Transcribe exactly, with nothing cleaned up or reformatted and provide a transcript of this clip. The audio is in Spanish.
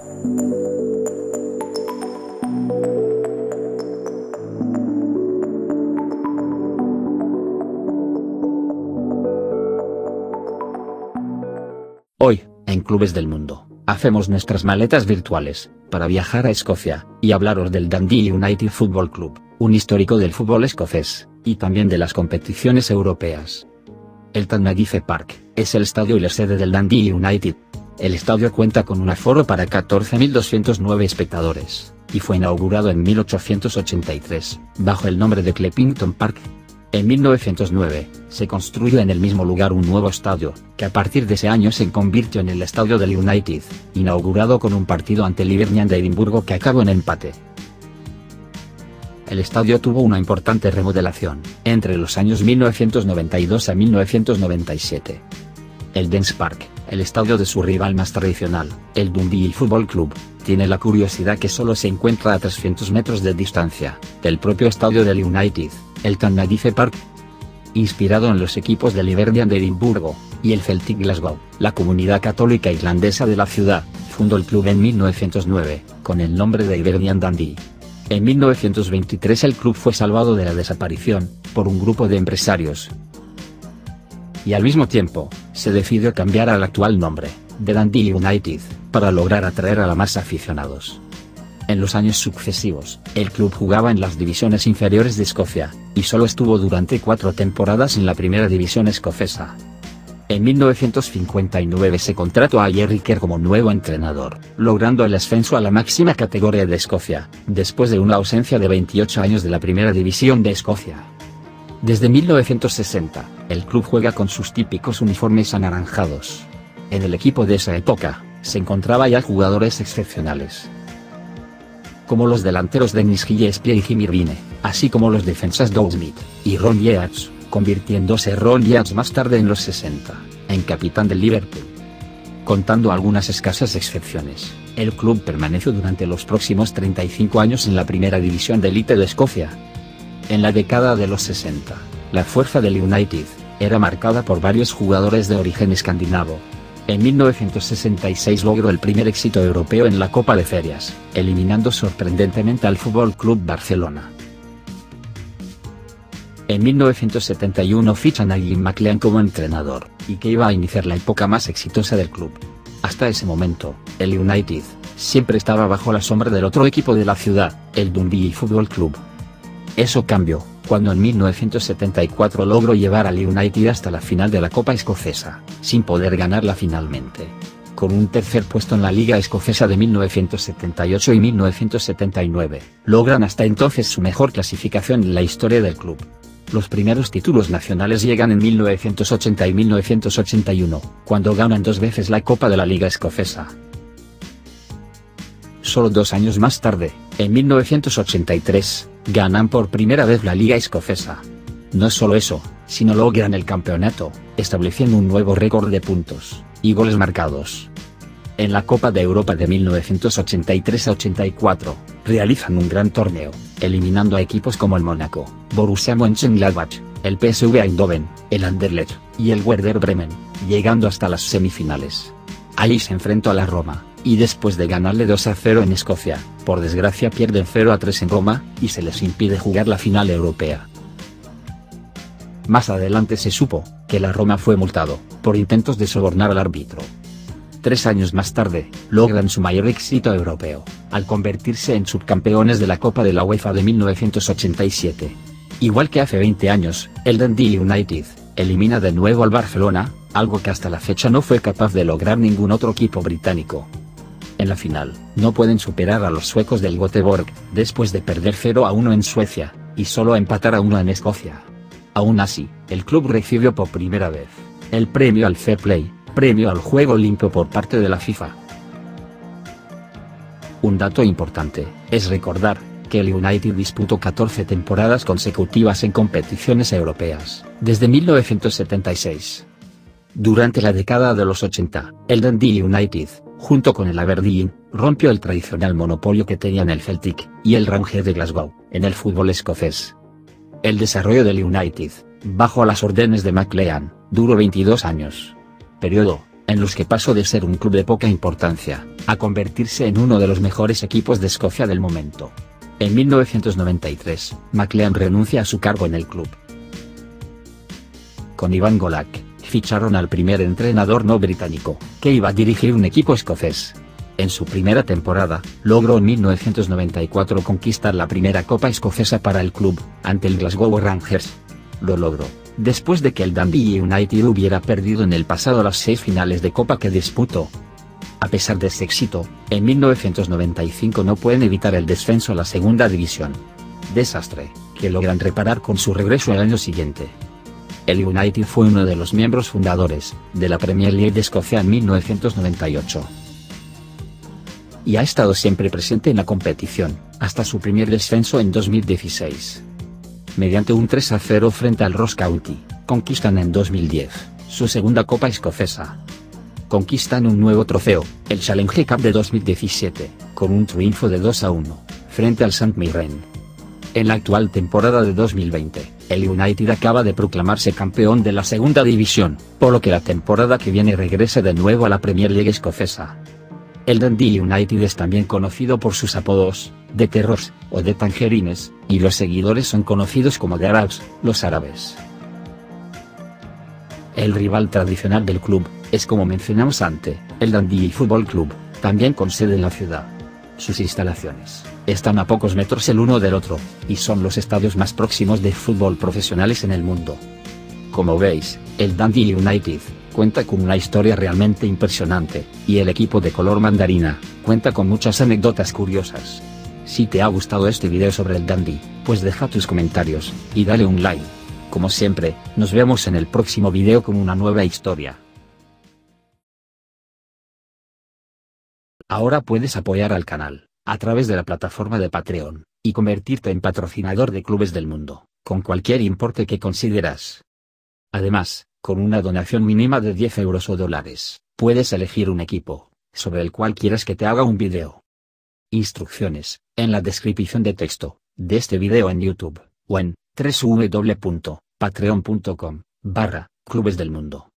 Hoy, en Clubes del Mundo, hacemos nuestras maletas virtuales, para viajar a Escocia, y hablaros del Dundee United Football Club, un histórico del fútbol escocés, y también de las competiciones europeas. El Tannadice Park, es el estadio y la sede del Dundee United. El estadio cuenta con un aforo para catorce mil doscientos nueve espectadores, y fue inaugurado en mil ochocientos ochenta y tres, bajo el nombre de Cleppington Park. En mil novecientos nueve, se construyó en el mismo lugar un nuevo estadio, que a partir de ese año se convirtió en el estadio del United, inaugurado con un partido ante el Hibernian de Edimburgo que acabó en empate. El estadio tuvo una importante remodelación, entre los años mil novecientos noventa y dos a mil novecientos noventa y siete. El Dens Park, el estadio de su rival más tradicional, el Dundee Football Club, tiene la curiosidad que solo se encuentra a trescientos metros de distancia, del propio estadio del United, el Tannadice Park. Inspirado en los equipos del Hibernian de Edimburgo, y el Celtic Glasgow, la comunidad católica irlandesa de la ciudad, fundó el club en mil novecientos nueve, con el nombre de Hibernian Dundee. En mil novecientos veintitrés el club fue salvado de la desaparición, por un grupo de empresarios. Y al mismo tiempo, se decidió cambiar al actual nombre, de Dundee United, para lograr atraer a más aficionados. En los años sucesivos, el club jugaba en las divisiones inferiores de Escocia, y solo estuvo durante cuatro temporadas en la primera división escocesa. En mil novecientos cincuenta y nueve se contrató a Jerry Kerr como nuevo entrenador, logrando el ascenso a la máxima categoría de Escocia, después de una ausencia de veintiocho años de la primera división de Escocia. Desde mil novecientos sesenta, el club juega con sus típicos uniformes anaranjados. En el equipo de esa época, se encontraba ya jugadores excepcionales, como los delanteros Dennis Gillespie y Jimmy Irvine, así como los defensas Doug Smith y Ron Yeats, convirtiéndose Ron Yeats más tarde en los sesenta, en capitán del Liverpool. Contando algunas escasas excepciones, el club permaneció durante los próximos treinta y cinco años en la primera división de élite de Escocia. En la década de los sesenta, la fuerza del United era marcada por varios jugadores de origen escandinavo. En mil novecientos sesenta y seis logró el primer éxito europeo en la Copa de Ferias, eliminando sorprendentemente al F C Barcelona. En mil novecientos setenta y uno fichan a Jim McLean como entrenador, y que iba a iniciar la época más exitosa del club. Hasta ese momento, el United siempre estaba bajo la sombra del otro equipo de la ciudad, el Dundee Football Club. Eso cambió cuando en mil novecientos setenta y cuatro logró llevar al United hasta la final de la Copa Escocesa, sin poder ganarla finalmente. Con un tercer puesto en la Liga Escocesa de mil novecientos setenta y ocho y mil novecientos setenta y nueve, logran hasta entonces su mejor clasificación en la historia del club. Los primeros títulos nacionales llegan en mil novecientos ochenta y mil novecientos ochenta y uno, cuando ganan dos veces la Copa de la Liga Escocesa. Solo dos años más tarde, en mil novecientos ochenta y tres, ganan por primera vez la Liga Escocesa. No solo eso, sino logran el campeonato, estableciendo un nuevo récord de puntos y goles marcados. En la Copa de Europa de mil novecientos ochenta y tres a ochenta y cuatro, realizan un gran torneo, eliminando a equipos como el Mónaco, Borussia Mönchengladbach, el P S V Eindhoven, el Anderlecht y el Werder Bremen, llegando hasta las semifinales. Allí se enfrentó a la Roma, y después de ganarle dos a cero en Escocia, por desgracia pierden cero a tres en Roma, y se les impide jugar la final europea. Más adelante se supo, que la Roma fue multado, por intentos de sobornar al árbitro. Tres años más tarde, logran su mayor éxito europeo, al convertirse en subcampeones de la Copa de la UEFA de mil novecientos ochenta y siete. Igual que hace veinte años, el Dundee United elimina de nuevo al Barcelona, algo que hasta la fecha no fue capaz de lograr ningún otro equipo británico. En la final, no pueden superar a los suecos del Göteborg, después de perder cero a uno en Suecia, y solo empatar a uno en Escocia. Aún así, el club recibió por primera vez el premio al Fair Play, premio al juego limpio por parte de la FIFA. Un dato importante, es recordar, que el United disputó catorce temporadas consecutivas en competiciones europeas, desde mil novecientos setenta y seis. Durante la década de los ochenta, el Dundee United, junto con el Aberdeen, rompió el tradicional monopolio que tenían el Celtic y el Rangers de Glasgow en el fútbol escocés. El desarrollo del United, bajo las órdenes de McLean, duró veintidós años. Periodo en los que pasó de ser un club de poca importancia, a convertirse en uno de los mejores equipos de Escocia del momento. En mil novecientos noventa y tres, McLean renuncia a su cargo en el club. Con Ivan Golak, ficharon al primer entrenador no británico, que iba a dirigir un equipo escocés. En su primera temporada, logró en mil novecientos noventa y cuatro conquistar la primera Copa Escocesa para el club, ante el Glasgow Rangers. Lo logró, después de que el Dundee United hubiera perdido en el pasado las seis finales de Copa que disputó. A pesar de ese éxito, en mil novecientos noventa y cinco no pueden evitar el descenso a la segunda división. Desastre, que logran reparar con su regreso al año siguiente. El United fue uno de los miembros fundadores de la Premier League de Escocia en mil novecientos noventa y ocho. Y ha estado siempre presente en la competición, hasta su primer descenso en dos mil dieciséis. Mediante un tres a cero frente al Ross County, conquistan en dos mil diez, su segunda Copa Escocesa. Conquistan un nuevo trofeo, el Challenge Cup de dos mil diecisiete, con un triunfo de dos a uno, frente al St Mirren. En la actual temporada de dos mil veinte, el United acaba de proclamarse campeón de la segunda división, por lo que la temporada que viene regresa de nuevo a la Premier League escocesa. El Dundee United es también conocido por sus apodos, de Terrors, o de Tangerines, y los seguidores son conocidos como The Arabs, los árabes. El rival tradicional del club, es como mencionamos antes, el Dundee Football Club, también con sede en la ciudad. Sus instalaciones, están a pocos metros el uno del otro, y son los estadios más próximos de fútbol profesionales en el mundo. Como veis, el Dundee United, cuenta con una historia realmente impresionante, y el equipo de color mandarina, cuenta con muchas anécdotas curiosas. Si te ha gustado este video sobre el Dundee, pues deja tus comentarios, y dale un like. Como siempre, nos vemos en el próximo video con una nueva historia. Ahora puedes apoyar al canal, a través de la plataforma de Patreon, y convertirte en patrocinador de clubes del mundo, con cualquier importe que consideras. Además, con una donación mínima de diez euros o dólares, puedes elegir un equipo, sobre el cual quieras que te haga un video. Instrucciones, en la descripción de texto, de este video en YouTube, o en doble u doble u doble u punto patreon punto com, barra, clubes del mundo.